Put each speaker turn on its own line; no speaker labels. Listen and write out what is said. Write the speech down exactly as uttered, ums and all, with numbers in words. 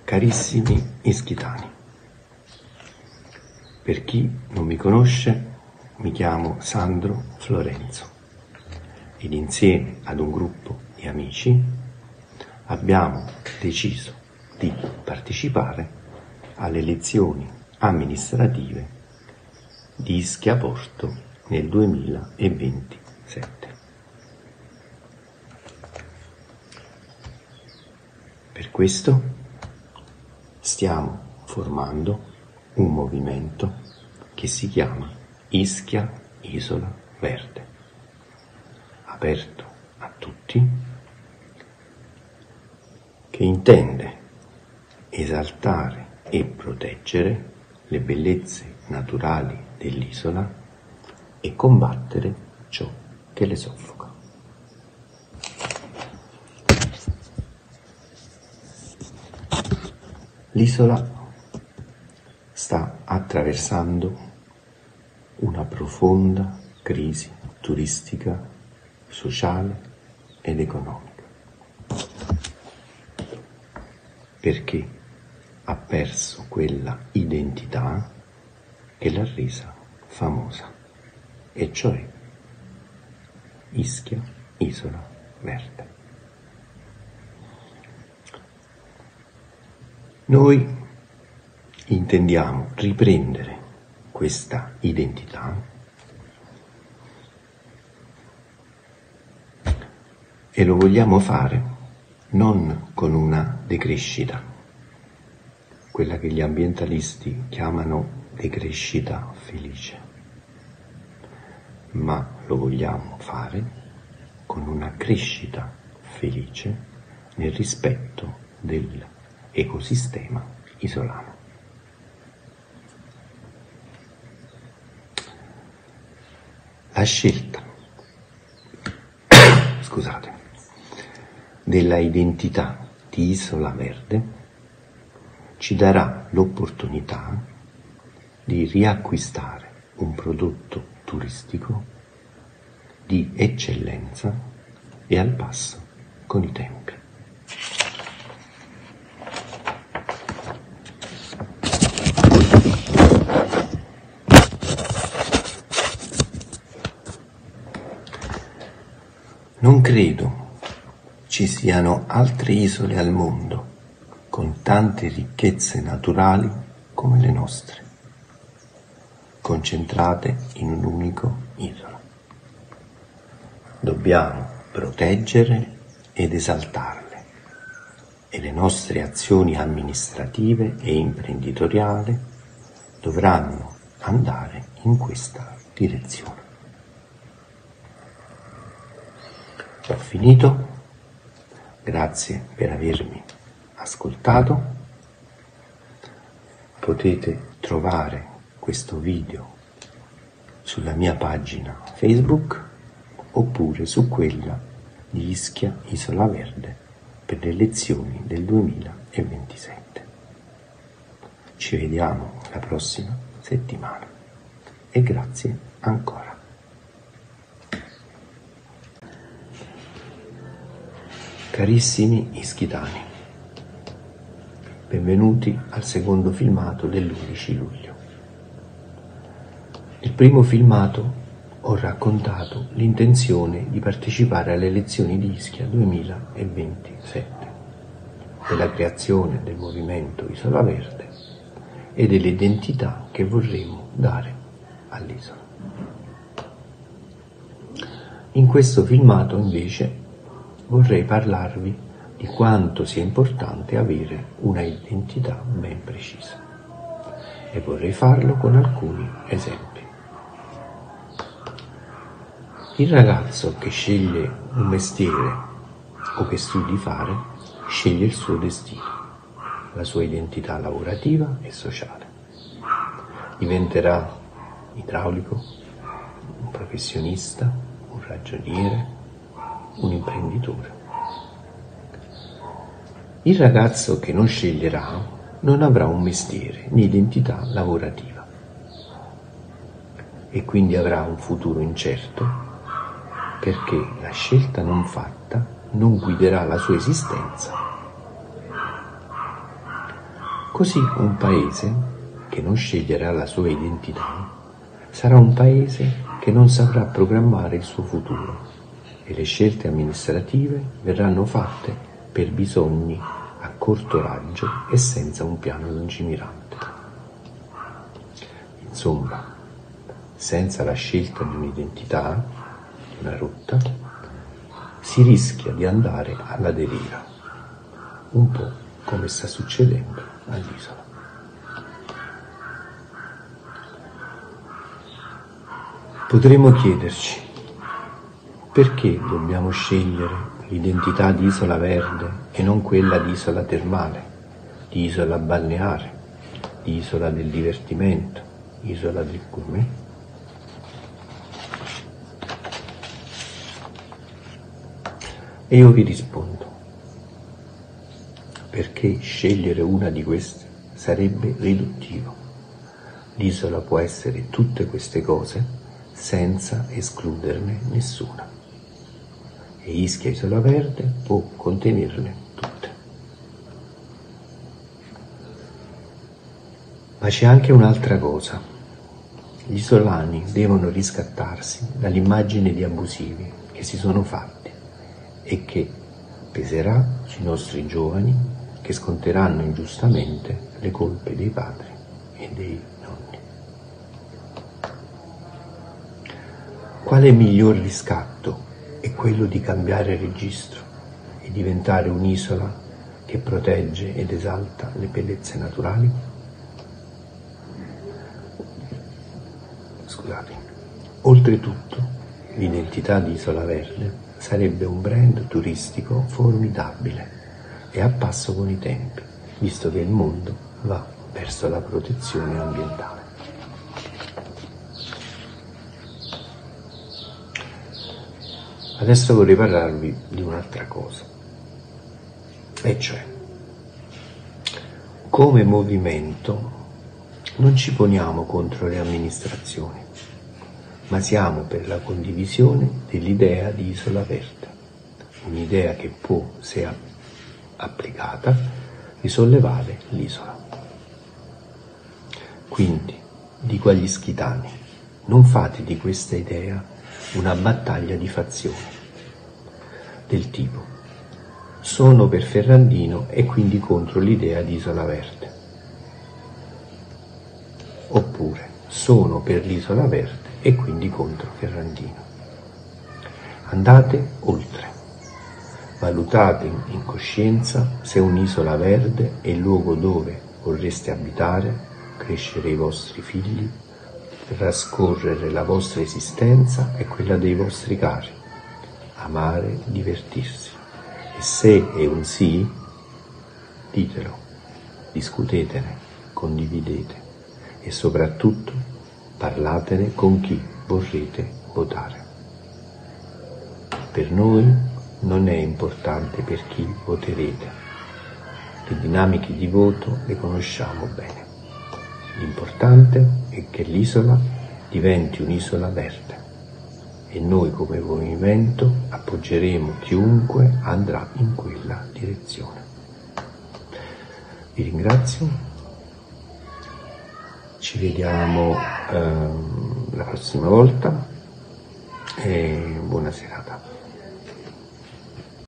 Carissimi ischitani, per chi non mi conosce, mi chiamo Sandro Florenzo ed insieme ad un gruppo di amici abbiamo deciso di partecipare alle elezioni amministrative di Ischia Porto nel duemilaventisette. Per questo stiamo formando un movimento che si chiama Ischia Isola Verde, aperto a tutti, che intende esaltare e proteggere le bellezze naturali dell'isola e combattere ciò che le soffoca. L'isola sta attraversando una profonda crisi turistica, sociale ed economica, perché ha perso quella identità che l'ha resa famosa, e cioè Ischia Isola Verde. Noi intendiamo riprendere questa identità e lo vogliamo fare non con una decrescita, quella che gli ambientalisti chiamano decrescita felice, ma lo vogliamo fare con una crescita felice nel rispetto del ecosistema isolano. La scelta, scusate, della identità di Isola Verde ci darà l'opportunità di riacquistare un prodotto turistico di eccellenza e al passo con i tempi. Non credo ci siano altre isole al mondo con tante ricchezze naturali come le nostre, concentrate in un unico isola. Dobbiamo proteggere ed esaltarle e le nostre azioni amministrative e imprenditoriali dovranno andare in questa direzione. Ho finito, grazie per avermi ascoltato. Potete trovare questo video sulla mia pagina Facebook oppure su quella di Ischia Isola Verde per le elezioni del duemilaventisette. Ci vediamo la prossima settimana e grazie ancora. Carissimi ischitani, benvenuti al secondo filmato dell'undici luglio. Nel primo filmato ho raccontato l'intenzione di partecipare alle elezioni di Ischia duemilaventisette, della creazione del movimento Isola Verde e dell'identità che vorremmo dare all'isola. In questo filmato invece vorrei parlarvi di quanto sia importante avere una identità ben precisa e vorrei farlo con alcuni esempi. Il ragazzo che sceglie un mestiere o che studi fare sceglie il suo destino, la sua identità lavorativa e sociale. Diventerà idraulico, un professionista, un ragioniere, un imprenditore. Il ragazzo che non sceglierà non avrà un mestiere né identità lavorativa e quindi avrà un futuro incerto, perché la scelta non fatta non guiderà la sua esistenza Così un paese che non sceglierà la sua identità sarà un paese che non saprà programmare il suo futuro e le scelte amministrative verranno fatte per bisogni a corto raggio e senza un piano lungimirante. Insomma, senza la scelta di un'identità, di una rotta, si rischia di andare alla deriva, un po' come sta succedendo all'isola. Potremmo chiederci perché dobbiamo scegliere l'identità di isola verde e non quella di isola termale, di isola balneare, di isola del divertimento, isola del gourmet. E io vi rispondo, perché scegliere una di queste sarebbe riduttivo. L'isola può essere tutte queste cose senza escluderne nessuna. E Ischia Isola Verde può contenerne tutte. Ma c'è anche un'altra cosa. Gli isolani devono riscattarsi dall'immagine di abusivi che si sono fatti e che peserà sui nostri giovani che sconteranno ingiustamente le colpe dei padri e dei nonni. Quale miglior riscatto è quello di cambiare registro e diventare un'isola che protegge ed esalta le bellezze naturali? Scusate. Oltretutto, l'identità di Isola Verde sarebbe un brand turistico formidabile e a passo con i tempi, visto che il mondo va verso la protezione ambientale. Adesso vorrei parlarvi di un'altra cosa, e cioè, come movimento non ci poniamo contro le amministrazioni, ma siamo per la condivisione dell'idea di Isola Verde, un'idea che può, se applicata, risollevare l'isola. Quindi, dico agli ischitani, non fate di questa idea una battaglia di fazioni, del tipo sono per Ferrandino e quindi contro l'idea di Isola Verde, oppure sono per l'Isola Verde e quindi contro Ferrandino. Andate oltre, valutate in coscienza se un'isola verde è il luogo dove vorreste abitare, crescere i vostri figli, trascorrere la vostra esistenza e quella dei vostri cari, amare, divertirsi. E se è un sì, ditelo, discutetene, condividete e soprattutto parlatene con chi vorrete votare. Per noi non è importante per chi voterete, le dinamiche di voto le conosciamo bene. L'importante è che l'isola diventi un'isola verde e noi come movimento appoggeremo chiunque andrà in quella direzione. Vi ringrazio, ci vediamo ehm, la prossima volta e buona serata.